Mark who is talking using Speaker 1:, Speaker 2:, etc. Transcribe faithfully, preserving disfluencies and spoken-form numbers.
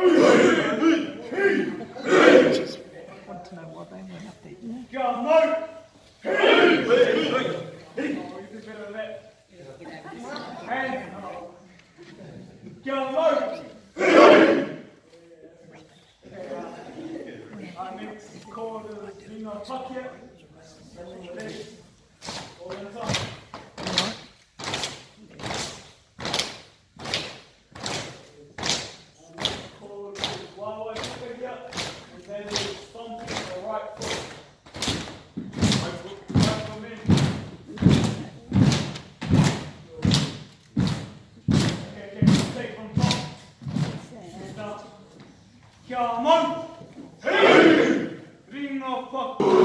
Speaker 1: Just want to know why they went up there.
Speaker 2: Go on, move! Hand! Go on, move! I mix quarters in our pocket. All the time. Come on! Hey! Ring of